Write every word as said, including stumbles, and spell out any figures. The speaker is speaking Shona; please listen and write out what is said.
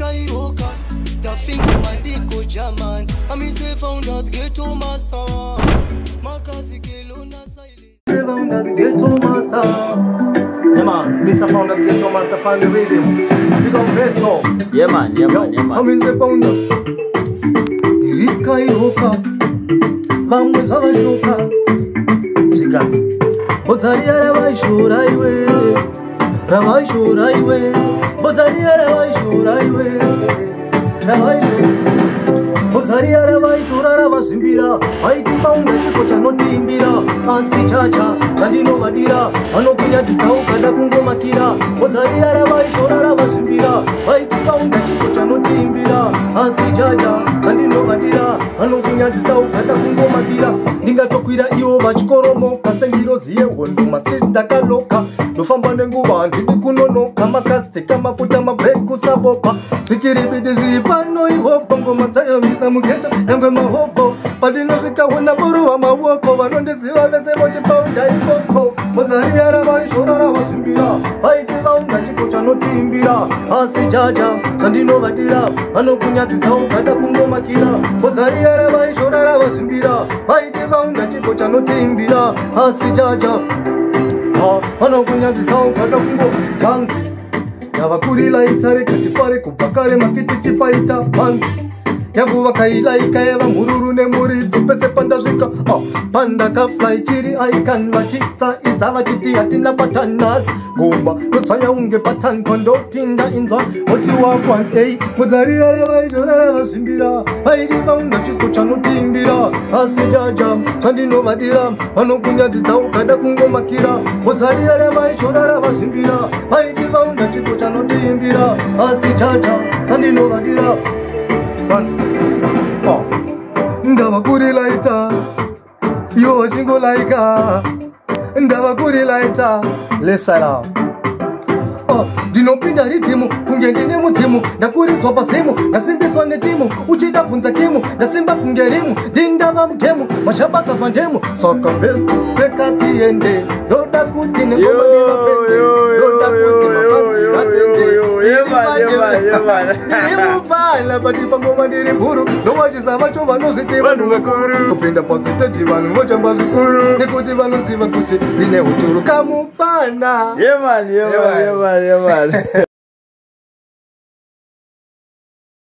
skyrocket. The finger my dick German. I'm a found out ghetto master. Makasi kelona silent. Found out ghetto master. Yeah man, Mister Found out ghetto master on the radio. Big up best song. Yeah man, yeah man, yeah man. I'm a found out. The skyrocket. Vamos a chocar. Zikazi. Bozaria ravai chorar iwe. Ravai chorar iwe. Bozaria ravai chorar iwe. Ravai Bozaria ravai chorar ravasimbira. Ai tipaunda chiko chanotimbira. Asi chacha, chandino vadira. Anokunya tisau kada kungomakira. Bozaria ravai chorar ravasimbira. Ai tipaunda chiko chanotimbira. Asi chacha, chandino vadira. Anokunya tisau kada kungomakira. Ndingatokwira iwo vachikoromo kasengiro ziye wondo mastres ndakaloka ndofamba nenguva ndidi kunonoka makasiteka mafuta mabreku sabopa zvikiribidi zviri pano ihopo ngoma dzayomisa mugeta nyangwe mahopo padinozvikaona buruwa maoko vanondiziva vese votipaunda ikoko mozaria ravaishora ravasimbira vaiti vaunda chiko chanotiimbira asi jaja chandinovadira vanokunyadzisao kada kungomakira mozaria ravaishora ravasimbira vaiti vaunda chiko chanotiimbira asi jaja vanokunyadzisao kada kungo tanzi yavakurila itare katifare kubva kare makiti chifaita panzi yangu vakailaika yeva mururu nemuridzi pese pandasvika pandakafly chiri aikan vachisa iza vachiti hatina patanas gomba notsvanya unge patan pandopinda inzwa oti wakwanei mudzarira revaizora ravasimbira vairi vaunda chiko chanotiimbira asi jaja chandinovadira vanokunyadzidza ukada kungomakira mudzarira revaizora ravasimbira vairi vaunda chiko chanotiimbira asi jaja chandinovadira Oh, ndava kurilaita yo vachingolaika ndava kurilaita lesara oh, ndinopinda ritimu kunge ndine mudzimu ndakuridzwa pasimu ndasimbiswa netimu uchida bvunza kimu ndasimba kunge rimu ndindava mugemu mashabasa pandemu saka best pekatiende ndoda kuti nekomadivaende ndoda kuti mafanziratende imufala pati pangoma ndiri bhuru nowachisa vacho vanozviti vanhu vakuru kupinda pasiteji vanhu vochamba zvikuru nekuti vanoziva kuti ndine huturu kamufana. Yeah man, yeah man, yeah man, yeah man.